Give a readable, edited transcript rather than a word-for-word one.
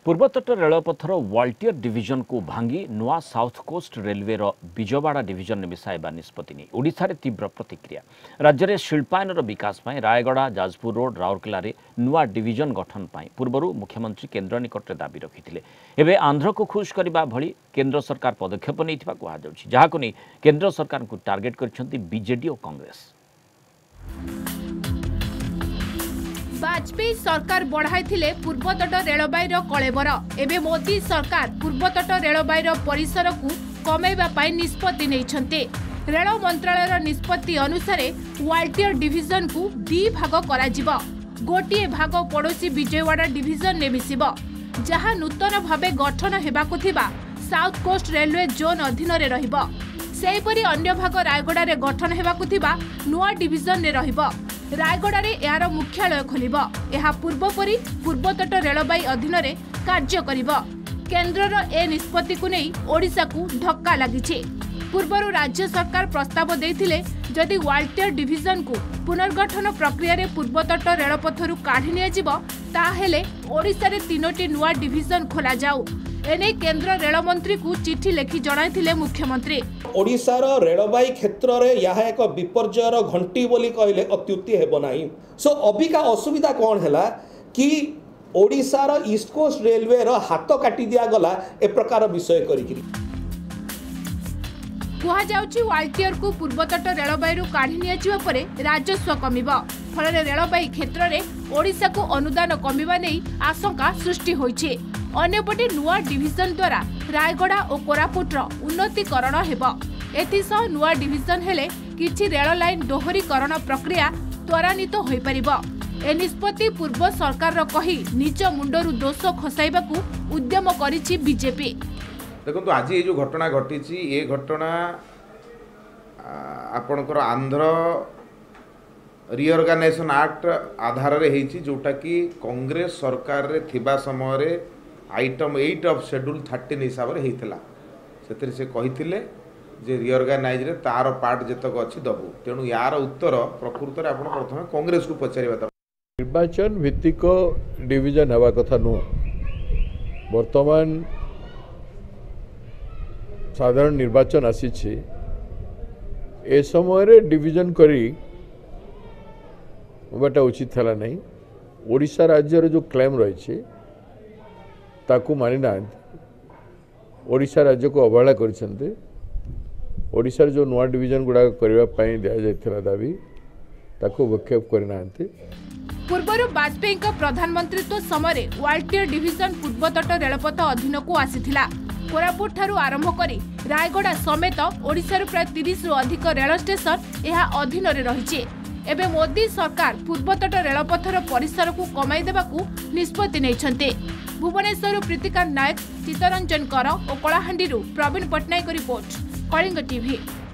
पूर्वतट रेलपथर Waltair division को भांगी नुआ south coast railway Vijayawada division मिसाइबा निष्पत्ति नहीं ओडिशा रे तीव्र प्रतिक्रिया। राज्य में शिल्पायन विकास में रायगड़ा जाजपुर रोड राउरकेला नुआ डिविजन गठन पूर्व मुख्यमंत्री केन्द्र निकट दाबी रखिते। एवं आंध्र को खुश करने भली केन्द्र सरकार पदक्षेप नहीं कहुच्छी, जहां नहीं केन्द्र सरकार को टार्गेट कर बीजेडी और कांग्रेस। वाजपेयी सरकार बढ़ाई पूर्वतट रेलबाईर कलेबर। एवं मोदी सरकार पूर्वतट रेलबाईर परिसर को कमेवा निष्पत्ति नहीं। रेल मंत्रालय निष्पत्ति अनुसार वाल्टियर डिविजन को 2 भाग करा। गोटे भाग पड़ोसी विजयवाड़ा डिविजन ने मिसिब, जहां नूतन भावे गठन हेबाकु थिबा साउथ कोस्ट रेलवे जोन अधीन रे रहिब। सेहीपरि अन्य भाग रायगड़ा रे गठन हेबाकु थिबा नुआ डिविजन ने रहिब। रायगड़ा रे यार मुख्यालय खोलिब। यह पूर्वपरि पूर्वतट रेलबाई अधीन रे कार्य करिब। केन्द्रर ए निष्पत्ति को नहीं ओडिशा को धक्का लागिछि। पूर्वर राज्य सरकार प्रस्ताव देथिले जदि वाल्टियर डिविजन को पुनर्गठन प्रक्रिया रे पूर्वतट रेलपथरु काढी निया जिवो ताहेले ओडिशा रे 3टी नुआ डिविजन खोला जाऊ। एने केंद्र रेल मंत्री को चिठी लिखि जणाइथिले मुख्यमंत्री। ओडिशार रेलबाई क्षेत्र रे यह एक विपर्जयर घंटी बोली कहले अत्युक्ति हेबो नाही। सो अबिका असुविधा कौन हैला कि ओडिशार ईस्ट कोस्ट रेलवे रो हाथ काटी दिया गला ए प्रकार विषय करिकरी कुहा जाउची। वाल्टियर को पूर्वतट रेलबाई रु काढी निया जिवा परे राजस्व कमिबो। फल रेलबाई क्षेत्र रे ओडिशा को अनुदान कमिबा नै आशंका सृष्टि होइछे। अन्यपटे नुआ डिविजन द्वारा रायगड़ा और कोरापुट उन्नतीकरण हेबो। एथिसह नुआ डिविजन हेले किछि रेल लाइन दोहरीकरण प्रक्रिया त्वरान्वित होई परिबो। ए निष्पत्ति पूर्व सरकार रो कही निज मुंडरू दोष खसाइबाकू उद्यम करिछि बीजेपी। देखो आज ये जो घटना घटी ये घटना आपणकर आंध्र रिअर्गानाइजेशन एक्ट आधार रे हेछि, जोटा कि कांग्रेस सरकार रे थिबा समय रे आइटम 8 ऑफ शेड्यूल 13 हिसाब से होता से से कही जे रिअर्गानाइज रे तार पार्ट जतक अच्छी दबू। तेणु यार उत्तर प्रकृत में आप प्रथम कांग्रेस को पचार। निर्वाचन भित्तिक डिविजन हवा कथा नुह। वर्तमान साधारण निर्वाचन आसी ए समय डिविजन करी बाटा उचित है नहीं। ओडिशा राज्यर जो क्लेम रही ताकू मानि ना ओडिशा राज्य को अवहेला कर ओडिशार जो नुआ डिविजन गुड़ा करने दि जाता दाबी ताकू विक्षेप करना। पूर्वर वाजपेयी प्रधानमंत्रित्व समय वाल्टियर डिविजन पूर्वतट रेलपथ अधीन को आसीथिला। कोरापुट ठारू आरंभ करी रायगड़ा समेत ओडिशार प्राय 30 रु अधिक रेल स्टेशन यह अधीन रे रहिछि। एबे मोदी सरकार पूर्वतट रेलपथर परिसर को कमाई देबाकू निष्पत्ति नैछन्ते। भुवनेश्वर प्रीतिकांत नायक, चित्तरंजन कर और कलाहांडी प्रवीण पट्टनायक रिपोर्ट, कलिंग टीवी।